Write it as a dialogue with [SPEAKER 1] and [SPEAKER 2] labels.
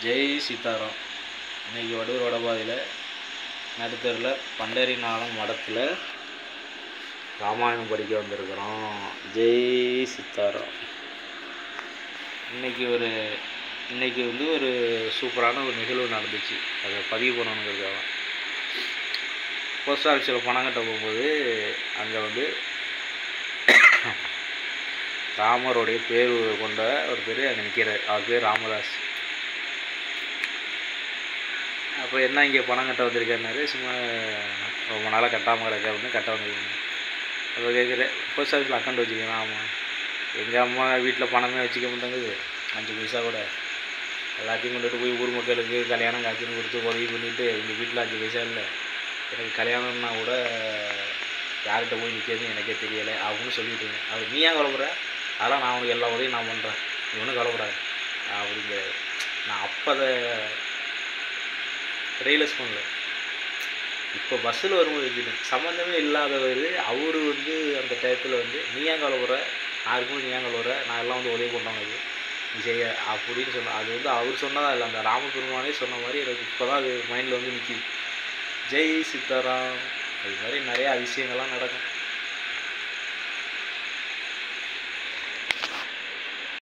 [SPEAKER 1] ஜெய் சீதாராம். இன்றைக்கி வடூர் வடபாதையில் நடுத்தரில் பண்டரிநாதம் மடத்தில் ராமாயணம் படிக்க வந்திருக்கிறோம். ஜெய் சீதாராம். இன்றைக்கி ஒரு சூப்பரான ஒரு நிகழ்வு நடந்துச்சு. அதை பதிவு பண்ணணுங்கிறதுக்காக போஸ்ட் ஆஃபீஸில் பணம் கட்ட போகும்போது அங்கே ராமருடைய பேர் கொண்ட ஒருத்தர் அங்கே நிற்கிறார். அவர் பேர் ராமதாஸ். அப்போ என்ன இங்கே பணம் கட்ட வந்திருக்காருனாரு. சும்மா ரொம்ப நாளாக கட்டாமல் கிடக்க அப்படின்னு கட்ட வந்திருக்காங்க. அப்போ கேட்குறேன், போஸ்ட் ஆஃபீஸில் அக்கௌண்ட் வச்சுக்கலாம். ஆமாம், எங்கள் அம்மா வீட்டில் பணமே வச்சுக்க மாட்டாங்குது, 5 பைசா கூட. எல்லாத்தையும் கொண்டுட்டு போய் ஊர் மக்களுக்கு கல்யாணம் காய்ச்சின்னு கொடுத்து உதவி பண்ணிவிட்டு எங்கள் வீட்டில் 5 பைசா இல்லை, எனக்கு கல்யாணம்னா கூட யார்கிட்ட போய் நிற்கிறதுன்னு எனக்கே தெரியலை அப்படின்னு சொல்லிவிட்டுங்க. அது நீ ஏன் கவலைப்படுற, அதெல்லாம் நான் உனக்கு எல்லா உதவியும் நான் பண்ணுறேன், நீ ஒன்றும் கவலைப்படாது அப்படிங்கிற. நான் அப்போ அதை ரியலைஸ் பண்ணல. இப்போ பஸ்ஸில் வரும்போது வச்சுட்டேன். சம்மந்தமே இல்லாதவர் அவர் அந்த டயத்தில் நீ ஏன் கவலைப்படுற, நான் இருக்கும்போது நீ ஏன் கவலைப்படுற, நான் எல்லாம் உதவி பண்ணுறவங்க நீ செய்ய அப்படின்னு சொன்ன. அது அவர் சொன்னதா இல்லை, அந்த ராமபெருமானே சொன்ன மாதிரி எனக்கு இப்போ தான் அது மைண்டில் நிற்கிது. ஜெய் சீதாராம். இது மாதிரி நிறையா அதிசயங்கள்லாம் நடக்கும்.